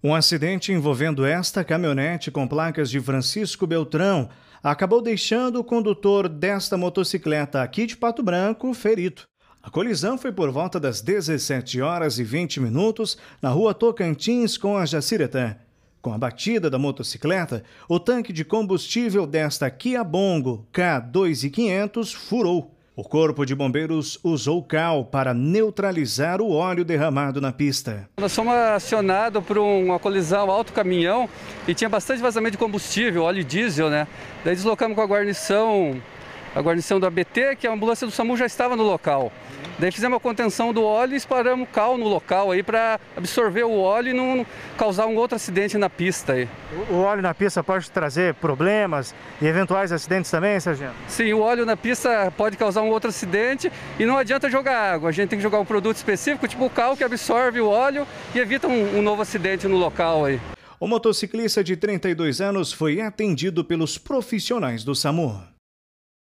Um acidente envolvendo esta caminhonete com placas de Francisco Beltrão acabou deixando o condutor desta motocicleta aqui de Pato Branco ferido. A colisão foi por volta das 17h20 na rua Tocantins com a Jaciretã. Com a batida da motocicleta, o tanque de combustível desta Kia Bongo K2500 furou. O Corpo de Bombeiros usou cal para neutralizar o óleo derramado na pista. Nós fomos acionados por uma colisão alto-caminhão e tinha bastante vazamento de combustível, óleo diesel, né? Daí deslocamos com a guarnição do ABT, que a ambulância do SAMU já estava no local. Daí fizemos a contenção do óleo e disparamos cal no local aí para absorver o óleo e não causar um outro acidente na pista aí. O óleo na pista pode trazer problemas e eventuais acidentes também, sargento? Sim, o óleo na pista pode causar um outro acidente e não adianta jogar água. A gente tem que jogar um produto específico, tipo o cal, que absorve o óleo e evita um novo acidente no local aí. O motociclista de 32 anos foi atendido pelos profissionais do SAMU.